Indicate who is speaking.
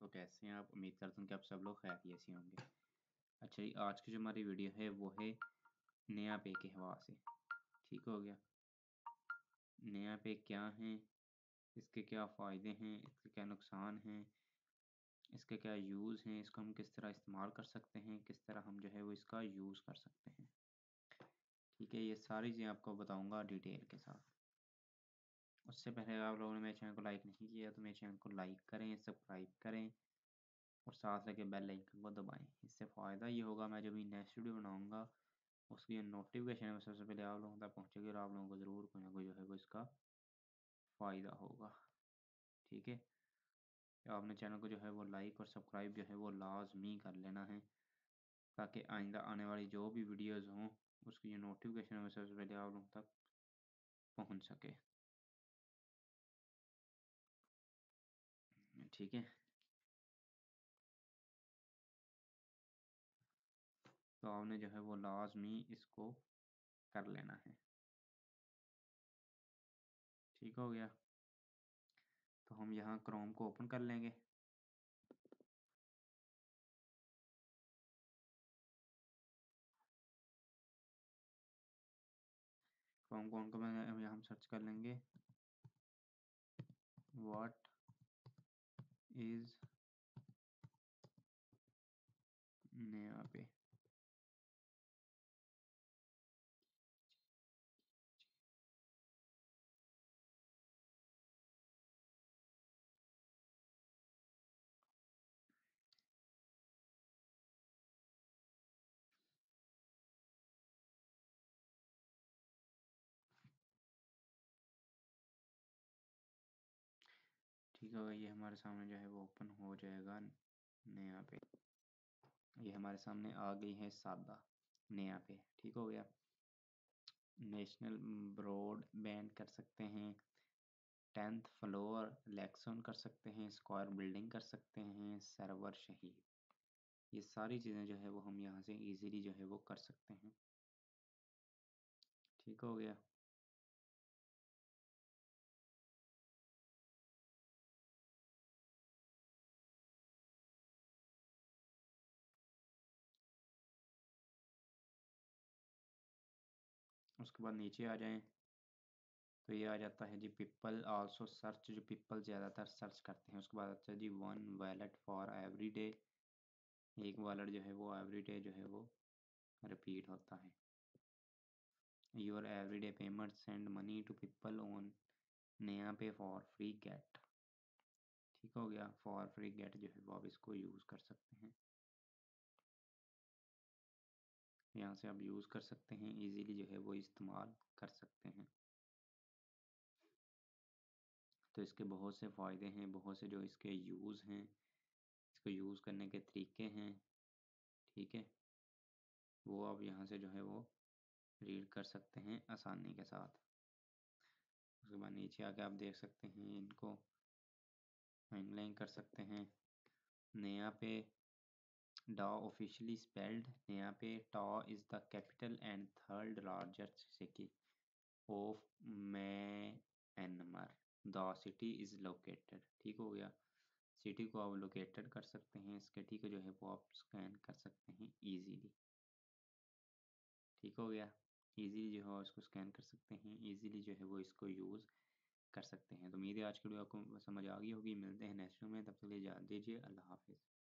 Speaker 1: तो कैसे हैं आप? उम्मीद करता हूँ कि आप सब लोग खैरियत से होंगे। अच्छा जी, आज की जो हमारी वीडियो है वो है नया पे के हवा से। ठीक हो गया। नया पे क्या है, इसके क्या फ़ायदे हैं, इसके क्या नुकसान हैं, इसके क्या यूज़ हैं, इसको हम किस तरह इस्तेमाल कर सकते हैं, किस तरह हम जो है वो इसका यूज़ कर सकते हैं। ठीक है, ये सारी चीज़ें आपको बताऊँगा डिटेल के साथ। उससे पहले आप लोगों ने मेरे चैनल को लाइक नहीं किया तो मेरे चैनल को लाइक करें, सब्सक्राइब करें और साथ लगे बेल आइकन को दबाएं। इससे फ़ायदा ये होगा, मैं जब भी नेक्स्ट वीडियो बनाऊंगा उसकी नोटिफिकेशन में सबसे पहले आप लोगों तक पहुंचेगी और आप लोगों को ज़रूर कोई ना कोई जो है वो इसका फ़ायदा होगा। ठीक है, तो आपने चैनल को जो है वो लाइक और सब्सक्राइब जो है वो लाजमी कर लेना है, ताकि आइंदा आने वाली जो भी वीडियोज़ हों उसकी जो नोटिफिकेशन है वो सबसे पहले आप लोगों तक पहुँच सके। ठीक है, तो आपने जो है वो लाजमी इसको कर लेना है। ठीक हो गया, तो हम यहाँ क्रोम को ओपन कर लेंगे। क्रोम को ओपन कर हम यहाँ सर्च कर लेंगे व्हाट इज नया पे। ठीक होगा, ये हमारे सामने जो है वो ओपन हो जाएगा नया पे। ये हमारे सामने आ गई है सादा नया पे। ठीक हो गया। नेशनल ब्रॉड बैंड कर सकते हैं, 10th फ्लोर लेक्सन कर सकते हैं, स्क्वायर बिल्डिंग कर सकते हैं, सर्वर शहीद। ये सारी चीज़ें जो है वो हम यहाँ से इजीली जो है वो कर सकते हैं। ठीक हो गया। उसके बाद नीचे आ जाएं तो ये आ जाता है जी पीपल आल्सो सर्च, जो पीपल ज़्यादातर सर्च करते हैं। उसके बाद आता है जी one wallet for every day, एक वॉलेट जो है वो एवरी डे जो है वो रिपीट होता है। Your every day payment send money to people on Naya pay for free gate. ठीक हो गया, फॉर फ्री गेट जो है वो आप इसको यूज़ कर सकते हैं। यहाँ से आप यूज़ कर सकते हैं, इजीली जो है वो इस्तेमाल कर सकते हैं। तो इसके बहुत से फ़ायदे हैं, बहुत से जो इसके यूज़ हैं, इसको यूज़ करने के तरीके हैं। ठीक है, वो आप यहाँ से जो है वो रीड कर सकते हैं आसानी के साथ। उसके बाद नीचे आके आप देख सकते हैं, इनको हाईलाइट कर सकते हैं। नया पे डॉ officially spelled Naypyidaw is the capital and third largest city of Myanmar, the city is located. ठीक हो गया, सिटी को आप लोकेटेड कर सकते हैं, सिटी को जो है वो आप स्कैन कर सकते हैं इजीली। ठीक हो गया, इजीली जो है इसको स्कैन कर सकते हैं, इजीली जो है वो इसको यूज़ कर सकते हैं। तो उम्मीद है आज की वीडियो आपको समझ आ गई होगी। मिलते हैं नेक्स्ट वीडियो में, तब तक के लिए इजाज़त दीजिए। अल्लाह हाफिज़।